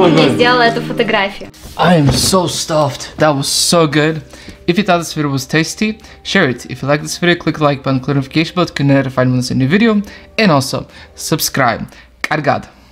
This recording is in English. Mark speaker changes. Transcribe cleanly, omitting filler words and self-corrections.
Speaker 1: мне сделала эту фотографию.
Speaker 2: I am so stuffed. That was so good. If you thought this video was tasty, share it. If you like this video, click the like button, click the notification bell to get notified when there's a new video, and also subscribe. Obrigado.